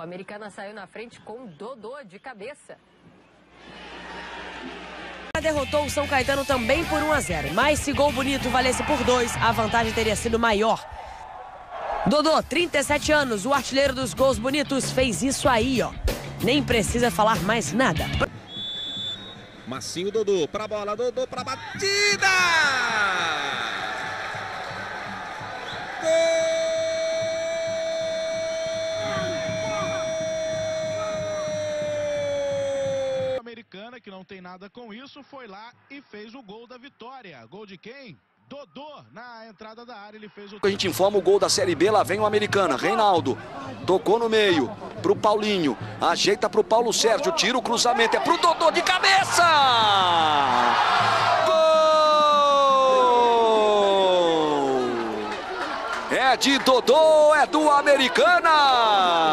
O Americana saiu na frente com Dodô de cabeça. Derrotou o São Caetano também por 1-0, mas se gol bonito valesse por 2, a vantagem teria sido maior. Dodô, 37 anos, o artilheiro dos gols bonitos, fez isso aí, ó. Nem precisa falar mais nada. Massinho Dodô, pra bola, Dodô pra batida! Gol! Americana, que não tem nada com isso, foi lá e fez o gol da vitória. Gol de quem? Dodô, na entrada da área, ele fez o... A gente informa o gol da Série B, lá vem o Americana, Reinaldo, tocou no meio, pro Paulinho, ajeita pro Paulo Sérgio, tira o cruzamento, é pro Dodô de cabeça! Gol! É de Dodô, é do Americana!